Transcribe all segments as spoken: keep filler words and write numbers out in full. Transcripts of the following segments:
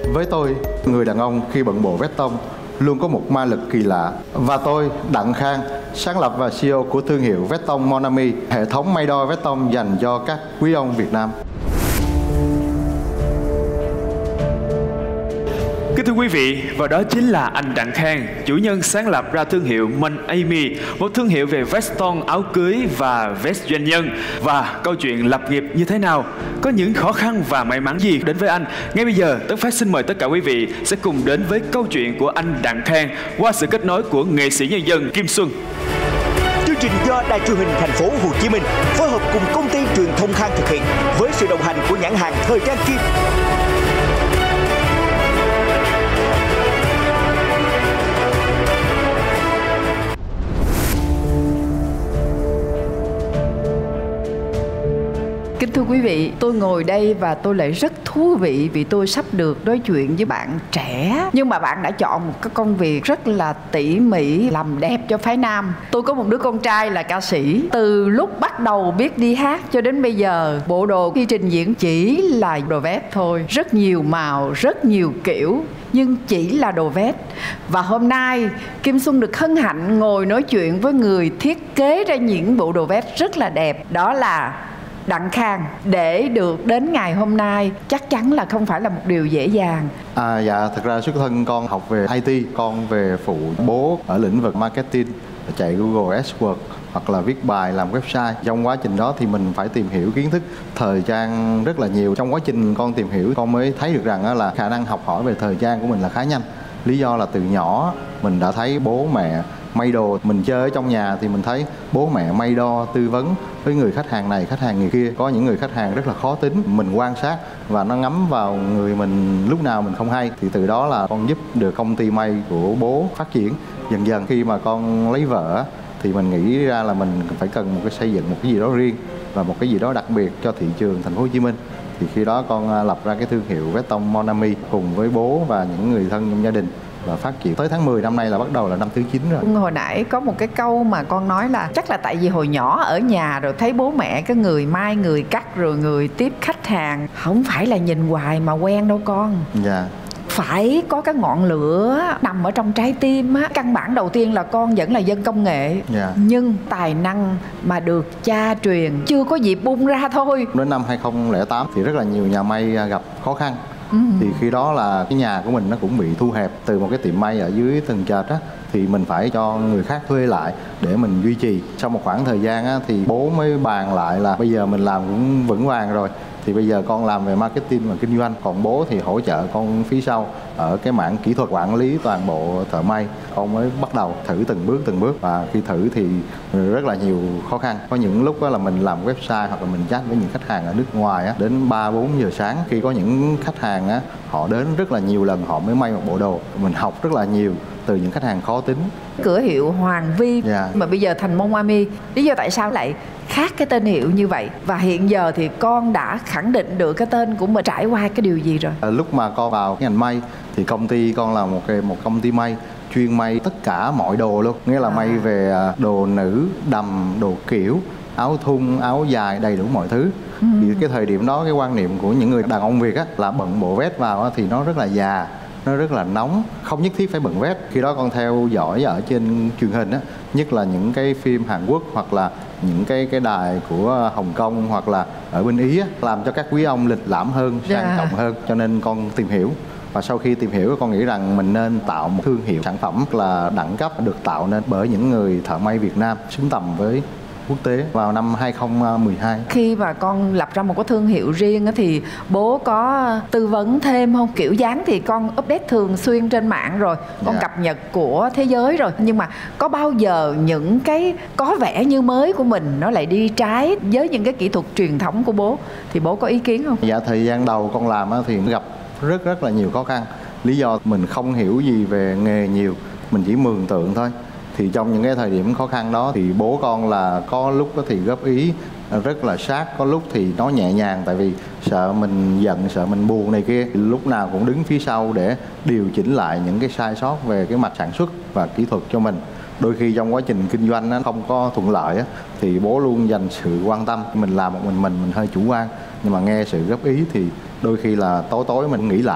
Với tôi, người đàn ông khi bận bộ vét tông luôn có một ma lực kỳ lạ. Và tôi, Đặng Khang, sáng lập và xê e ô của thương hiệu Vét tông Monami, hệ thống may đo vét tông dành cho các quý ông Việt Nam. Kính thưa quý vị, và đó chính là anh Đặng Khang, chủ nhân sáng lập ra thương hiệu Monami, một thương hiệu về vest tông, áo cưới và vest doanh nhân. Và câu chuyện lập nghiệp như thế nào? Có những khó khăn và may mắn gì đến với anh? Ngay bây giờ, Tấn Phát xin mời tất cả quý vị sẽ cùng đến với câu chuyện của anh Đặng Khang qua sự kết nối của nghệ sĩ nhân dân Kim Xuân. Chương trình do Đài Truyền hình Thành phố Hồ Chí Minh phối hợp cùng công ty truyền thông Khang thực hiện với sự đồng hành của nhãn hàng thời trang Kim. Kính thưa quý vị, tôi ngồi đây và tôi lại rất thú vị vì tôi sắp được nói chuyện với bạn trẻ. Nhưng mà bạn đã chọn một cái công việc rất là tỉ mỉ, làm đẹp cho phái nam. Tôi có một đứa con trai là ca sĩ. Từ lúc bắt đầu biết đi hát cho đến bây giờ, bộ đồ khi trình diễn chỉ là đồ vest thôi. Rất nhiều màu, rất nhiều kiểu, nhưng chỉ là đồ vest. Và hôm nay Kim Xuân được hân hạnh ngồi nói chuyện với người thiết kế ra những bộ đồ vest rất là đẹp. Đó là Đặng Khang. Để được đến ngày hôm nay chắc chắn là không phải là một điều dễ dàng. À dạ, thật ra xuất thân con học về i tê, con về phụ bố ở lĩnh vực marketing, chạy Google AdWords hoặc là viết bài, làm website. Trong quá trình đó thì mình phải tìm hiểu kiến thức thời trang rất là nhiều. Trong quá trình con tìm hiểu, con mới thấy được rằng là khả năng học hỏi về thời trang của mình là khá nhanh. Lý do là từ nhỏ mình đã thấy bố mẹ may đồ, mình chơi ở trong nhà thì mình thấy bố mẹ may đo, tư vấn với người khách hàng này, khách hàng người kia. Có những người khách hàng rất là khó tính, mình quan sát và nó ngấm vào người mình lúc nào mình không hay. Thì từ đó là con giúp được công ty may của bố phát triển. Dần dần khi mà con lấy vợ thì mình nghĩ ra là mình phải cần một cái xây dựng một cái gì đó riêng và một cái gì đó đặc biệt cho thị trường thành phố Hồ Chí Minh. Thì khi đó con lập ra cái thương hiệu Vét tông Monami cùng với bố và những người thân trong gia đình và phát triển tới tháng mười năm nay là bắt đầu là năm thứ chín rồi. Hồi nãy có một cái câu mà con nói là chắc là tại vì hồi nhỏ ở nhà rồi thấy bố mẹ cái người may, người cắt rồi người tiếp khách hàng, không phải là nhìn hoài mà quen đâu con. Dạ. Phải có cái ngọn lửa nằm ở trong trái tim á. Căn bản đầu tiên là con vẫn là dân công nghệ, yeah. nhưng tài năng mà được cha truyền chưa có dịp bung ra thôi. Đến năm hai không không tám thì rất là nhiều nhà may gặp khó khăn. Ừ. Thì khi đó là cái nhà của mình nó cũng bị thu hẹp. Từ một cái tiệm may ở dưới tầng trệt á thì mình phải cho người khác thuê lại để mình duy trì. Sau một khoảng thời gian á thì bố mới bàn lại là bây giờ mình làm cũng vững vàng rồi, thì bây giờ con làm về marketing và kinh doanh, còn bố thì hỗ trợ con phía sau ở cái mảng kỹ thuật quản lý toàn bộ thợ may. Con mới bắt đầu thử từng bước từng bước, và khi thử thì rất là nhiều khó khăn. Có những lúc là mình làm website hoặc là mình chat với những khách hàng ở nước ngoài á, đến ba bốn giờ sáng. Khi có những khách hàng á, họ đến rất là nhiều lần họ mới may một bộ đồ. Mình học rất là nhiều từ những khách hàng khó tính. Cửa hiệu Hoàng Vi, yeah. mà bây giờ thành Monami. Lý do tại sao lại khác cái tên hiệu như vậy? Và hiện giờ thì con đã khẳng định được cái tên của mình trải qua cái điều gì rồi? À, lúc mà con vào cái ngành may thì công ty con là một cái một công ty may chuyên may tất cả mọi đồ luôn, nghĩa là à. may về đồ nữ, đầm, đồ kiểu, áo thun, áo dài, đầy đủ mọi thứ. Ừ. Thì cái thời điểm đó cái quan niệm của những người đàn ông Việt á là bận bộ vest vào á, thì nó rất là già, nó rất là nóng, không nhất thiết phải bận vest. Khi đó con theo dõi ở trên truyền hình á, nhất là những cái phim Hàn Quốc hoặc là những cái cái đài của Hồng Kông hoặc là ở bên Ý á, làm cho các quý ông lịch lãm hơn, sang yeah. trọng hơn, cho nên con tìm hiểu. Và sau khi tìm hiểu, con nghĩ rằng mình nên tạo một thương hiệu sản phẩm là đẳng cấp, được tạo nên bởi những người thợ may Việt Nam xứng tầm với quốc tế. Vào năm hai không một hai, khi mà con lập ra một cái thương hiệu riêng thì bố có tư vấn thêm không? Kiểu dáng thì con update thường xuyên trên mạng rồi, con yeah. cập nhật của thế giới rồi, nhưng mà có bao giờ những cái có vẻ như mới của mình nó lại đi trái với những cái kỹ thuật truyền thống của bố, thì bố có ý kiến không? Dạ, thời gian đầu con làm thì gặp rất rất là nhiều khó khăn. Lý do mình không hiểu gì về nghề nhiều, mình chỉ mường tượng thôi. Thì trong những cái thời điểm khó khăn đó thì bố con là có lúc thì góp ý rất là sát, có lúc thì nói nhẹ nhàng, tại vì sợ mình giận, sợ mình buồn này kia. Lúc nào cũng đứng phía sau để điều chỉnh lại những cái sai sót về cái mặt sản xuất và kỹ thuật cho mình. Đôi khi trong quá trình kinh doanh nó không có thuận lợi á, thì bố luôn dành sự quan tâm. Mình làm một mình mình mình hơi chủ quan, nhưng mà nghe sự góp ý thì đôi khi là tối tối mình nghĩ lại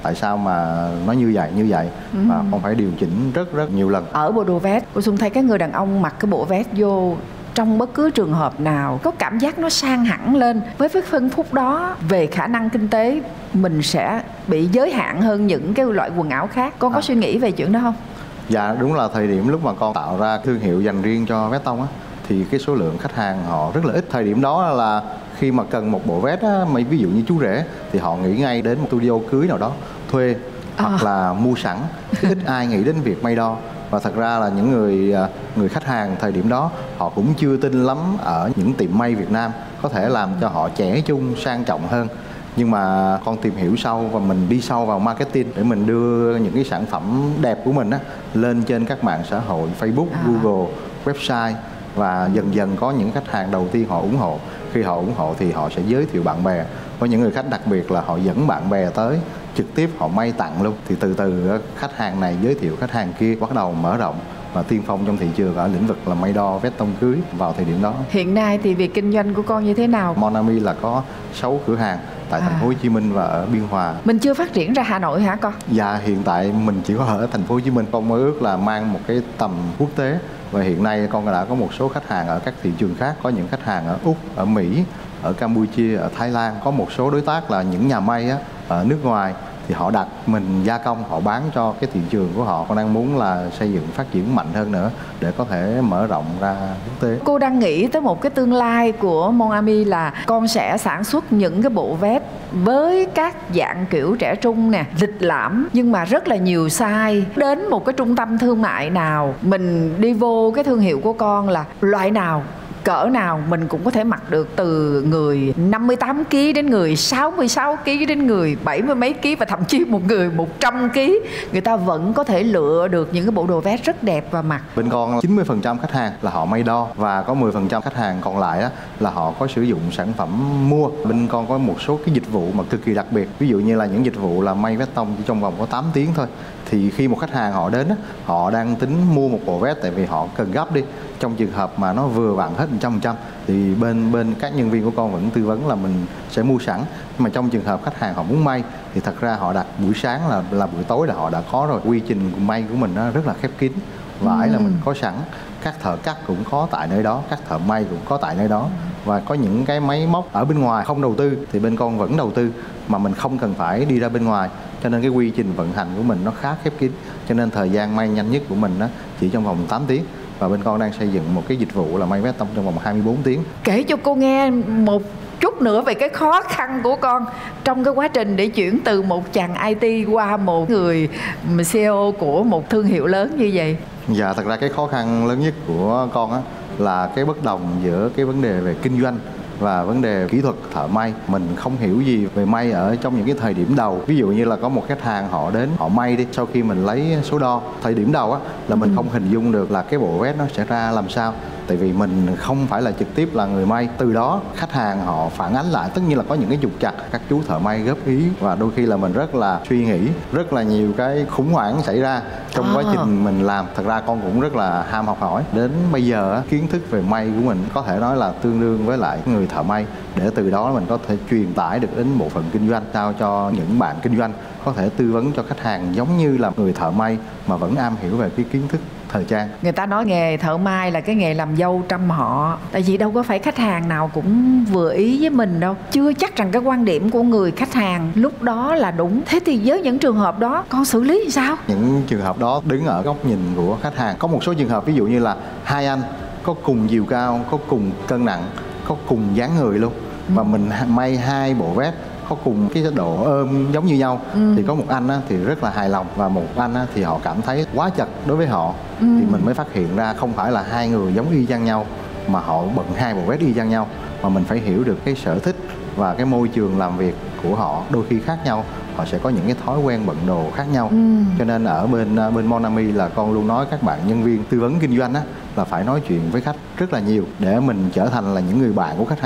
tại sao mà nó như vậy như vậy Ừ. và con phải điều chỉnh rất rất nhiều lần. Ở bộ đồ vest, cô Xuân thấy các người đàn ông mặc cái bộ vest vô trong bất cứ trường hợp nào có cảm giác nó sang hẳn lên. Với cái phân khúc đó về khả năng kinh tế mình sẽ bị giới hạn hơn những cái loại quần áo khác. Con có À. suy nghĩ về chuyện đó không? Dạ đúng là thời điểm lúc mà con tạo ra thương hiệu dành riêng cho vest tông á, thì cái số lượng khách hàng họ rất là ít. Thời điểm đó là khi mà cần một bộ vest á, mà ví dụ như chú rể thì họ nghĩ ngay đến một studio cưới nào đó thuê hoặc là mua sẵn, ít ai nghĩ đến việc may đo. Và thật ra là những người người khách hàng thời điểm đó họ cũng chưa tin lắm ở những tiệm may Việt Nam có thể làm cho họ trẻ trung sang trọng hơn. Nhưng mà con tìm hiểu sâu và mình đi sâu vào marketing để mình đưa những cái sản phẩm đẹp của mình á lên trên các mạng xã hội Facebook, À. Google, website, và dần dần có những khách hàng đầu tiên họ ủng hộ. Khi họ ủng hộ thì họ sẽ giới thiệu bạn bè. Có những người khách đặc biệt là họ dẫn bạn bè tới trực tiếp họ may tặng luôn. Thì từ từ khách hàng này giới thiệu khách hàng kia, bắt đầu mở rộng và tiên phong trong thị trường ở lĩnh vực là may đo vest tông cưới vào thời điểm đó. Hiện nay thì việc kinh doanh của con như thế nào? Monami là có sáu cửa hàng tại thành À. phố Hồ Chí Minh và ở Biên Hòa. Mình chưa phát triển ra Hà Nội hả con? Dạ hiện tại mình chỉ có ở thành phố Hồ Chí Minh. Con mơ ước là mang một cái tầm quốc tế, và hiện nay con đã có một số khách hàng ở các thị trường khác. Có những khách hàng ở Úc, ở Mỹ, ở Campuchia, ở Thái Lan. Có một số đối tác là những nhà may á, ở nước ngoài thì họ đặt mình gia công, họ bán cho cái thị trường của họ. Con đang muốn là xây dựng phát triển mạnh hơn nữa để có thể mở rộng ra quốc tế. Cô đang nghĩ tới một cái tương lai của Monami là con sẽ sản xuất những cái bộ vest với các dạng kiểu trẻ trung nè, lịch lãm nhưng mà rất là nhiều size. Đến một cái trung tâm thương mại nào mình đi vô cái thương hiệu của con là loại nào, cỡ nào mình cũng có thể mặc được, từ người năm mươi tám ki lô gam đến người sáu mươi sáu ki lô gam đến người bảy mươi mấy ký, và thậm chí một người một trăm ki lô gam người ta vẫn có thể lựa được những cái bộ đồ vest rất đẹp và mặc. Bên con chín mươi phần trăm khách hàng là họ may đo, và có mười phần trăm khách hàng còn lại á, là họ có sử dụng sản phẩm mua. Bên con có một số cái dịch vụ mà cực kỳ đặc biệt. Ví dụ như là những dịch vụ là may vest tông chỉ trong vòng có tám tiếng thôi. Thì khi một khách hàng họ đến á, họ đang tính mua một bộ vest tại vì họ cần gấp đi. Trong trường hợp mà nó vừa vặn hết một trăm phần trăm thì bên bên các nhân viên của con vẫn tư vấn là mình sẽ mua sẵn. Nhưng mà trong trường hợp khách hàng họ muốn may thì thật ra họ đặt buổi sáng là là buổi tối là họ đã có rồi. Quy trình may của mình nó rất là khép kín. Vải là mình có sẵn, các thợ cắt cũng có tại nơi đó, các thợ may cũng có tại nơi đó. Và có những cái máy móc ở bên ngoài không đầu tư thì bên con vẫn đầu tư, mà mình không cần phải đi ra bên ngoài. Cho nên cái quy trình vận hành của mình nó khá khép kín. Cho nên thời gian may nhanh nhất của mình đó chỉ trong vòng tám tiếng. Và bên con đang xây dựng một cái dịch vụ là may vest tông trong vòng hai mươi bốn tiếng. Kể cho cô nghe một chút nữa về cái khó khăn của con trong cái quá trình để chuyển từ một chàng i tê qua một người xê e ô của một thương hiệu lớn như vậy. Dạ thật ra cái khó khăn lớn nhất của con á là cái bất đồng giữa cái vấn đề về kinh doanh và vấn đề kỹ thuật thợ may. Mình không hiểu gì về may ở trong những cái thời điểm đầu. Ví dụ như là có một khách hàng họ đến họ may đi, sau khi mình lấy số đo thời điểm đầu á là mình không hình dung được là cái bộ vest nó sẽ ra làm sao, tại vì mình không phải là trực tiếp là người may. Từ đó khách hàng họ phản ánh lại, tất nhiên là có những cái trục trặc, các chú thợ may góp ý, và đôi khi là mình rất là suy nghĩ, rất là nhiều cái khủng hoảng xảy ra trong À. quá trình mình làm. Thật ra con cũng rất là ham học hỏi. Đến bây giờ á, kiến thức về may của mình có thể nói là tương đương với lại người thợ may, để từ đó mình có thể truyền tải được đến bộ phận kinh doanh, sao cho những bạn kinh doanh có thể tư vấn cho khách hàng giống như là người thợ may mà vẫn am hiểu về cái kiến thức thời trang. Người ta nói nghề thợ may là cái nghề làm dâu trăm họ. Tại vì đâu có phải khách hàng nào cũng vừa ý với mình đâu. Chưa chắc rằng cái quan điểm của người khách hàng lúc đó là đúng. Thế thì với những trường hợp đó con xử lý làm sao? Những trường hợp đó đứng ở góc nhìn của khách hàng. Có một số trường hợp ví dụ như là hai anh có cùng chiều cao, có cùng cân nặng, có cùng dáng người luôn, và mình may hai bộ vest có cùng cái độ ôm giống như nhau. Ừ. Thì có một anh á, thì rất là hài lòng, và một anh á, thì họ cảm thấy quá chật đối với họ. Ừ. Thì mình mới phát hiện ra không phải là hai người giống y chang nhau, mà họ bận hai bộ vest y chang nhau, mà mình phải hiểu được cái sở thích và cái môi trường làm việc của họ đôi khi khác nhau. Họ sẽ có những cái thói quen bận đồ khác nhau. Ừ. Cho nên ở bên bên Monami là con luôn nói các bạn nhân viên tư vấn kinh doanh á, là phải nói chuyện với khách rất là nhiều để mình trở thành là những người bạn của khách hàng.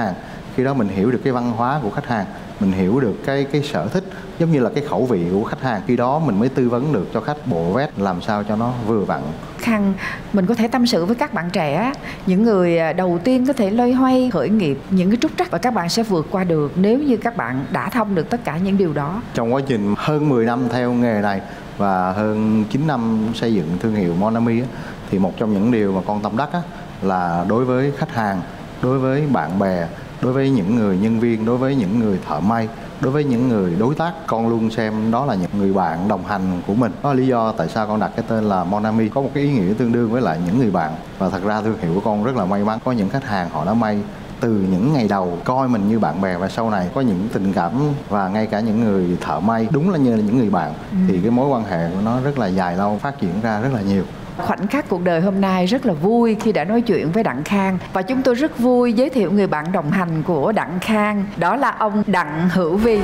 Khi đó mình hiểu được cái văn hóa của khách hàng, mình hiểu được cái cái sở thích, giống như là cái khẩu vị của khách hàng. Khi đó mình mới tư vấn được cho khách bộ vest làm sao cho nó vừa vặn. Khang, mình có thể tâm sự với các bạn trẻ, những người đầu tiên có thể loay hoay khởi nghiệp, những cái trúc trắc, và các bạn sẽ vượt qua được nếu như các bạn đã thông được tất cả những điều đó. Trong quá trình hơn mười năm theo nghề này và hơn chín năm xây dựng thương hiệu Monami á, thì một trong những điều mà con tâm đắc á, là đối với khách hàng, đối với bạn bè, đối với những người nhân viên, đối với những người thợ may, đối với những người đối tác, con luôn xem đó là những người bạn đồng hành của mình. Đó là lý do tại sao con đặt cái tên là Monami, có một cái ý nghĩa tương đương với lại những người bạn. Và thật ra thương hiệu của con rất là may mắn, có những khách hàng họ đã may từ những ngày đầu coi mình như bạn bè, và sau này có những tình cảm, và ngay cả những người thợ may đúng là như là những người bạn. ừ. Thì cái mối quan hệ của nó rất là dài lâu, phát triển ra rất là nhiều. Khoảnh khắc cuộc đời hôm nay rất là vui khi đã nói chuyện với Đặng Khang, và chúng tôi rất vui giới thiệu người bạn đồng hành của Đặng Khang, đó là ông Đặng Hữu Vi.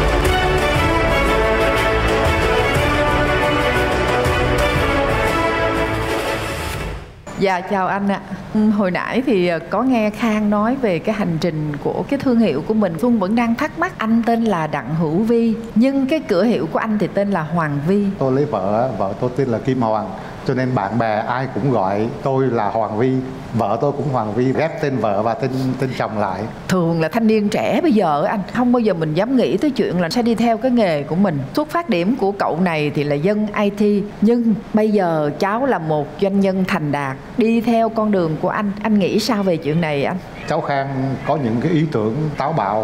Dạ chào anh ạ. Hồi nãy thì có nghe Khang nói về cái hành trình của cái thương hiệu của mình. Xuân vẫn đang thắc mắc, anh tên là Đặng Hữu Vi nhưng cái cửa hiệu của anh thì tên là Hoàng Vi. Tôi lấy vợ, vợ tôi tên là Kim Hoàng, cho nên bạn bè ai cũng gọi tôi là Hoàng Vi. Vợ tôi cũng Hoàng Vi, ghép tên vợ và tên tên chồng lại. Thường là thanh niên trẻ bây giờ anh không bao giờ mình dám nghĩ tới chuyện là sẽ đi theo cái nghề của mình. Xuất phát điểm của cậu này thì là dân i tê, nhưng bây giờ cháu là một doanh nhân thành đạt, đi theo con đường của anh. Anh nghĩ sao về chuyện này anh? Cháu Khang có những cái ý tưởng táo bạo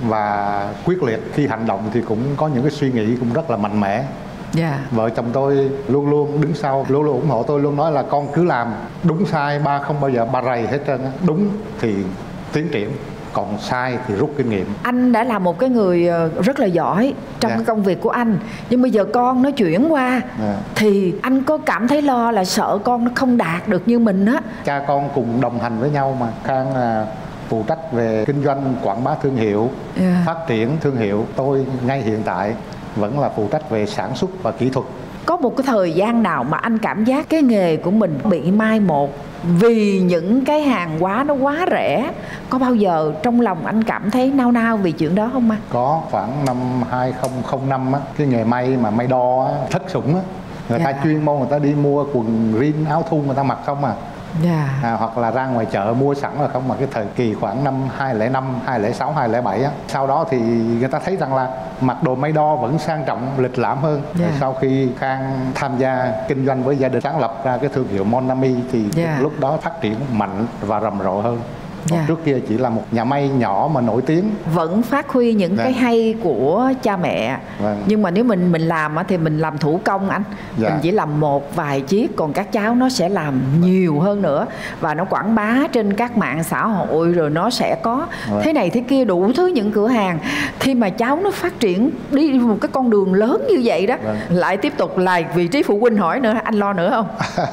và quyết liệt, khi hành động thì cũng có những cái suy nghĩ cũng rất là mạnh mẽ. Yeah. Vợ chồng tôi luôn luôn đứng sau, luôn luôn ủng hộ tôi, luôn nói là con cứ làm, đúng sai ba không bao giờ ba rầy hết trơn. Đúng thì tiến triển, còn sai thì rút kinh nghiệm. Anh đã là một cái người rất là giỏi trong yeah. cái công việc của anh, nhưng bây giờ con nó chuyển qua yeah. thì anh có cảm thấy lo là sợ con nó không đạt được như mình á? Cha con cùng đồng hành với nhau mà. Khang là phụ trách về kinh doanh, quảng bá thương hiệu, yeah. phát triển thương hiệu. Tôi ngay hiện tại vẫn là phụ trách về sản xuất và kỹ thuật. Có một cái thời gian nào mà anh cảm giác cái nghề của mình bị mai một vì những cái hàng hóa nó quá rẻ? Có bao giờ trong lòng anh cảm thấy nao nao vì chuyện đó không anh? Có, khoảng năm hai không không năm á, cái nghề may mà may đo á, thất sủng á, người yeah. ta chuyên môn người ta đi mua quần jean áo thun người ta mặc không à. Yeah. À, hoặc là ra ngoài chợ mua sẵn là không, mà cái thời kỳ khoảng năm hai không không năm, hai không không sáu, hai không không bảy á, sau đó thì người ta thấy rằng là mặc đồ may đo vẫn sang trọng, lịch lãm hơn. Yeah. Sau khi Khang tham gia kinh doanh với gia đình, sáng lập ra cái thương hiệu Monami thì yeah. lúc đó phát triển mạnh và rầm rộ hơn. Yeah. Trước kia chỉ là một nhà may nhỏ mà nổi tiếng. Vẫn phát huy những yeah. cái hay của cha mẹ. Vâng. Nhưng mà nếu mình mình làm thì mình làm thủ công anh. Yeah. Mình chỉ làm một vài chiếc, còn các cháu nó sẽ làm nhiều hơn nữa. Và nó quảng bá trên các mạng xã hội, rồi nó sẽ có vâng. thế này thế kia, đủ thứ những cửa hàng. Khi mà cháu nó phát triển đi một cái con đường lớn như vậy đó, vâng. lại tiếp tục là vị trí phụ huynh hỏi nữa, anh lo nữa không?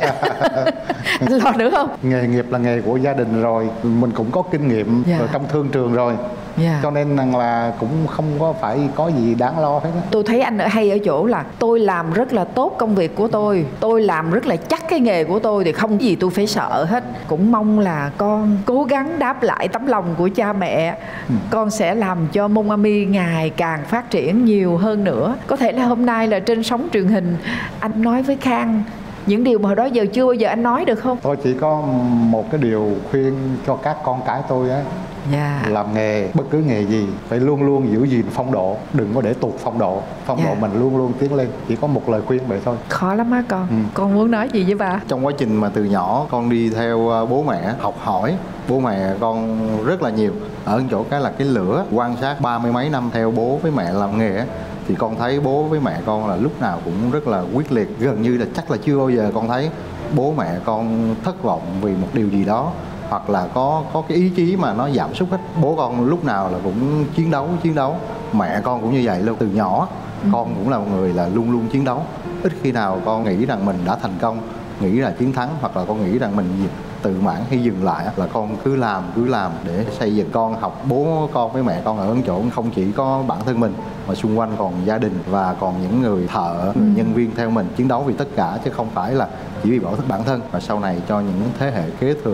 Anh lo nữa không? Nghề nghiệp là nghề của gia đình rồi, mình cũng có kinh nghiệm yeah. ở trong thương trường rồi. Yeah. Cho nên là cũng không có phải có gì đáng lo hết. Tôi thấy anh ở hay ở chỗ là tôi làm rất là tốt công việc của tôi, tôi làm rất là chắc cái nghề của tôi, thì không có gì tôi phải sợ hết. Cũng mong là con cố gắng đáp lại tấm lòng của cha mẹ. ừ. Con sẽ làm cho Monami ngày càng phát triển nhiều hơn nữa. Có thể là hôm nay là trên sóng truyền hình anh nói với Khang những điều mà hồi đó giờ chưa bao giờ anh nói được không? Tôi chỉ có một cái điều khuyên cho các con cái tôi á, yeah. làm nghề, bất cứ nghề gì phải luôn luôn giữ gìn phong độ, đừng có để tụt phong độ. Phong yeah. độ mình luôn luôn tiến lên. Chỉ có một lời khuyên vậy thôi. Khó lắm á con. ừ. Con muốn nói gì với ba? Trong quá trình mà từ nhỏ con đi theo bố mẹ, học hỏi bố mẹ con rất là nhiều. Ở chỗ cái là cái lửa, quan sát ba mươi mấy năm theo bố với mẹ làm nghề á, thì con thấy bố với mẹ con là lúc nào cũng rất là quyết liệt. Gần như là chắc là chưa bao giờ con thấy bố mẹ con thất vọng vì một điều gì đó, hoặc là có có cái ý chí mà nó giảm sút hết. Bố con lúc nào là cũng chiến đấu chiến đấu mẹ con cũng như vậy luôn. Từ nhỏ ừ. con cũng là một người là luôn luôn chiến đấu. Ít khi nào con nghĩ rằng mình đã thành công, nghĩ là chiến thắng, hoặc là con nghĩ rằng mình tự mãn hay dừng lại. Là con cứ làm cứ làm để xây dựng. Con học bố con với mẹ con ở chỗ không chỉ có bản thân mình mà xung quanh còn gia đình và còn những người thợ, ừ. người nhân viên theo mình, chiến đấu vì tất cả chứ không phải là chỉ vì bảo thức bản thân. Và sau này cho những thế hệ kế thừa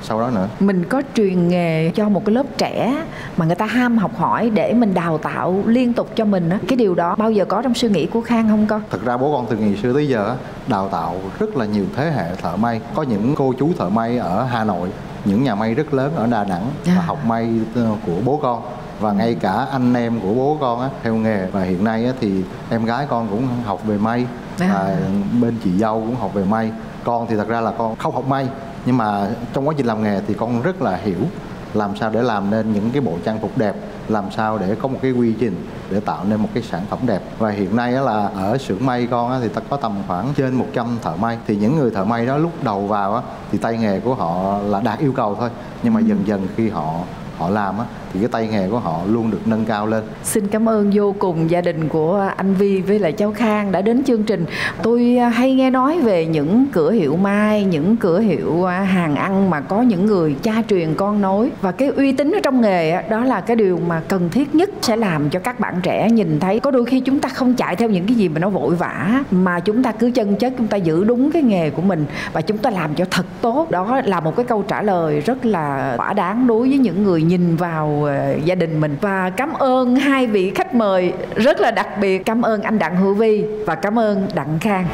sau đó nữa. Mình có truyền nghề cho một cái lớp trẻ mà người ta ham học hỏi để mình đào tạo liên tục cho mình á, cái điều đó bao giờ có trong suy nghĩ của Khang không con? Thật ra bố con từ ngày xưa tới giờ đào tạo rất là nhiều thế hệ thợ may. Có những cô chú thợ may ở Hà Nội, những nhà may rất lớn ở Đà Nẵng à. và học may của bố con. Và ngay cả anh em của bố con á, theo nghề. Và hiện nay á, thì em gái con cũng học về may à. và bên chị dâu cũng học về may. Con thì thật ra là con không học may, nhưng mà trong quá trình làm nghề thì con rất là hiểu làm sao để làm nên những cái bộ trang phục đẹp, làm sao để có một cái quy trình để tạo nên một cái sản phẩm đẹp. Và hiện nay á, là ở xưởng may con á, thì ta có tầm khoảng trên một trăm thợ may. Thì những người thợ may đó lúc đầu vào á, thì tay nghề của họ là đạt yêu cầu thôi, nhưng mà dần dần khi họ họ làm á, thì cái tay nghề của họ luôn được nâng cao lên. Xin cảm ơn vô cùng gia đình của anh Vi với lại cháu Khang đã đến chương trình. Tôi hay nghe nói về những cửa hiệu may, những cửa hiệu hàng ăn mà có những người cha truyền con nối, và cái uy tín ở trong nghề đó là cái điều mà cần thiết nhất sẽ làm cho các bạn trẻ nhìn thấy. Có đôi khi chúng ta không chạy theo những cái gì mà nó vội vã, mà chúng ta cứ chân chất, chúng ta giữ đúng cái nghề của mình và chúng ta làm cho thật tốt. Đó là một cái câu trả lời rất là thỏa đáng đối với những người nhìn vào gia đình mình. Và cảm ơn hai vị khách mời rất là đặc biệt. Cảm ơn anh Đặng Hữu Vi và cảm ơn Đặng Khang.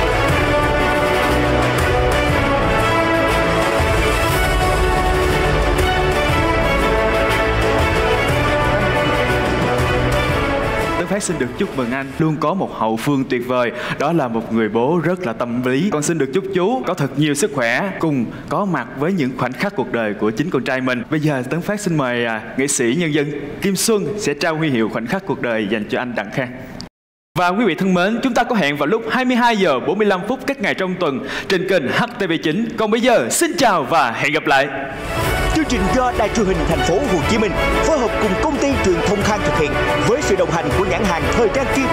Phát xin được chúc mừng anh luôn có một hậu phương tuyệt vời, đó là một người bố rất là tâm lý. Con xin được chúc chú có thật nhiều sức khỏe, cùng có mặt với những khoảnh khắc cuộc đời của chính con trai mình. Bây giờ Tấn Phát xin mời à, nghệ sĩ nhân dân Kim Xuân sẽ trao huy hiệu khoảnh khắc cuộc đời dành cho anh Đặng Khang. Và quý vị thân mến, chúng ta có hẹn vào lúc hai mươi hai giờ bốn mươi lăm phút các ngày trong tuần trên kênh H T V chín. Còn bây giờ xin chào và hẹn gặp lại. Chương trình do Đài Truyền hình Thành phố Hồ Chí Minh phối hợp cùng công ty truyền thông Khang thực hiện với sự đồng hành của nhãn hàng thời trang Kim.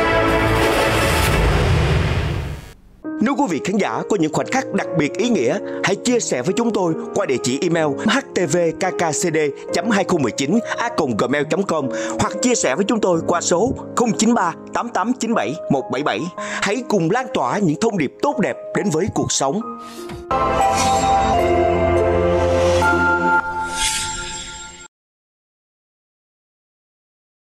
Nếu quý vị khán giả có những khoảnh khắc đặc biệt ý nghĩa, hãy chia sẻ với chúng tôi qua địa chỉ email h t v k k c d chấm hai không một chín a còng gmail chấm com hoặc chia sẻ với chúng tôi qua số không chín ba tám tám chín bảy một bảy bảy. Hãy cùng lan tỏa những thông điệp tốt đẹp đến với cuộc sống.